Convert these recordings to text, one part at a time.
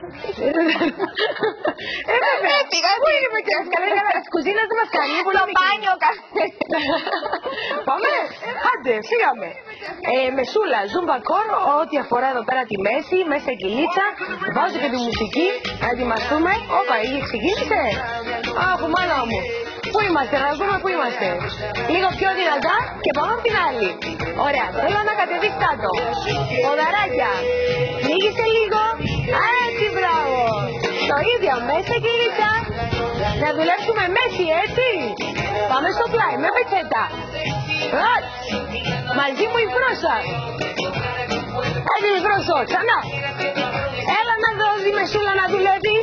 Πού είναι η παιδιά? Της κουζίνας δεν μας κάνει. Το μπάνιο Πάμε. Άντε, φύγαμε. Μεσούλα, ζούμπα κορ, ό,τι αφορά εδώ πέρα τη μέση, μέσα κυλίτσα. Βάζω και τη μουσική, να ετοιμαστούμε. Όπα, ξεκίνησε. Αχ, μάνα μου. Πού είμαστε, να δούμε πού είμαστε. Λίγο πιο δυνατά και πάμε από την άλλη. Ωραία, θέλω να κατεβείς κάτω. Ποδαράκια. Λίγησε λίγο. Έτσι, μπράβο. Το ίδιο, μέσα κυλίτσα. Να δουλέψουμε μέση, έτσι. Πάμε στο πλάι, με πετσέτα. Μαζί μου η φρόσα. Έτσι η φρόσο, ξανά. Έλα να δω η Μεσούλα να δουλεύει.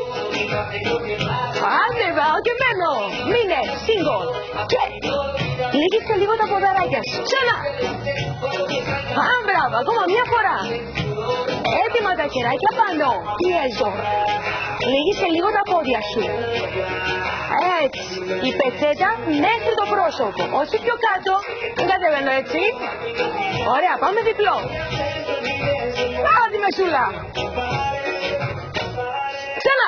Άντε πάω και μένω. Μείνε, single. Και λίγησε λίγο τα ποδαράκια σου. Ξανά. Μπράβο, ακόμα μια φορά. Έτοιμα τα χεράκια πάνω. Πιέζω. Λίγησε λίγο τα πόδια σου. Έτσι. Η πετσέτα μέχρι το πρόσωπο. Όχι πιο κάτω. Δεν κατεβαίνω έτσι. Ωραία, πάμε διπλό. Άντε Μεσούλα. Ξανά.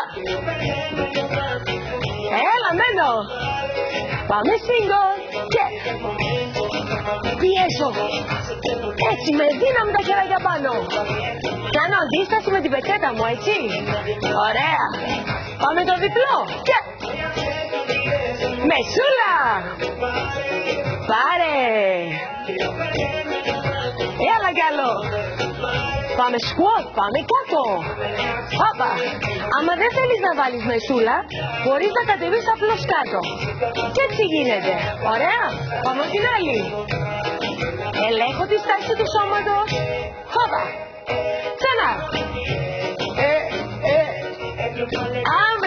Έλα, μένω. Πάμε single. Και πιέσω. Έτσι, με δύναμη τα χεράκια πάνω. Κάνω αντίσταση με την πετσέτα μου, έτσι. Ωραία. Πάμε το διπλό. Και Μεσούλα. Πάρε. Έλα καλό. Πάμε squat, πάμε κάτω. Όπα. Άμα δεν θέλεις να βάλεις Μεσούλα, μπορείς να κατεβείς απλώς κάτω. Και έτσι γίνεται. Ωραία. Πάμε από την άλλη. Ελέγχω τη στάση του σώματος. Όπα. Ξανά.